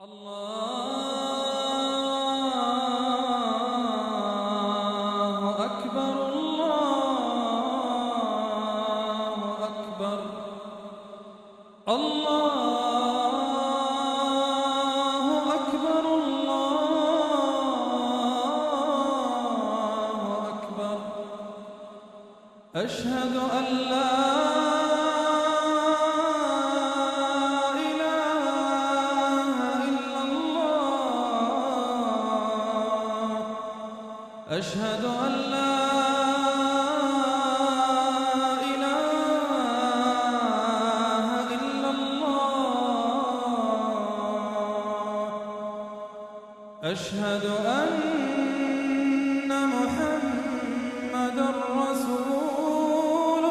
الله أكبر الله أكبر الله أكبر الله أكبر أشهد أن لا أشهد أن لا إله إلا الله أشهد أن محمدًا رسول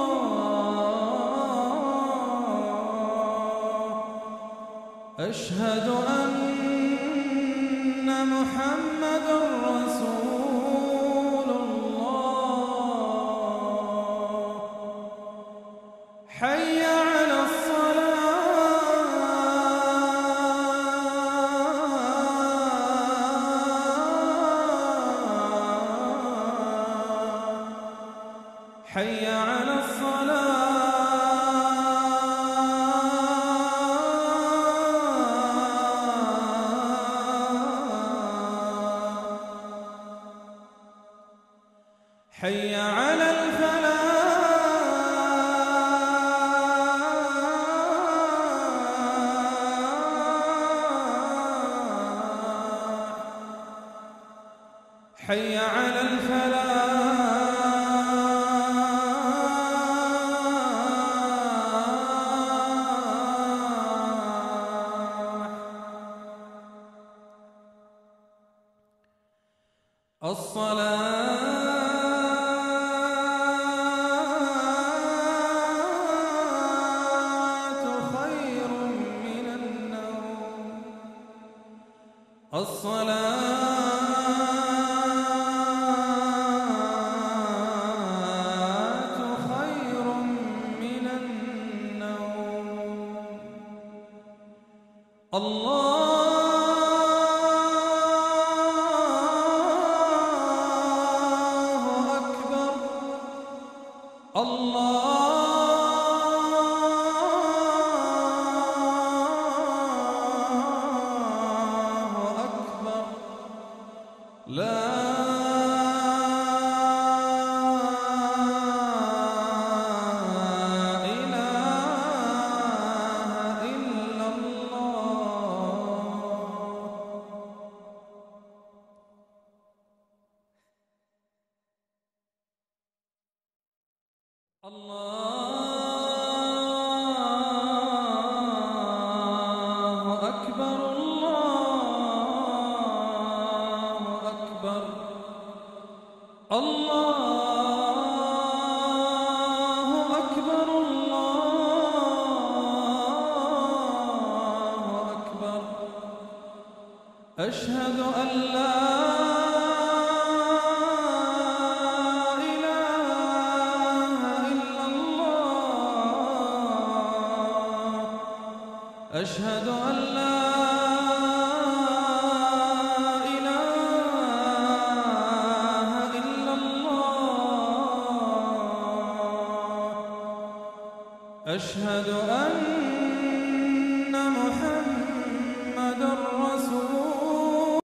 الله أشهد أن محمدًا رسول حي على الصلاة حي على الصلاة حي على الفلاح حي على الفلاح الصلاة خير من النوم الصلاة خير من النوم الله أكبر الله أكبر لا إله إلا الله الله أكبر الله أكبر الله أكبر الله أكبر أشهد أن لا أشهد أن لا إله إلا الله أشهد أن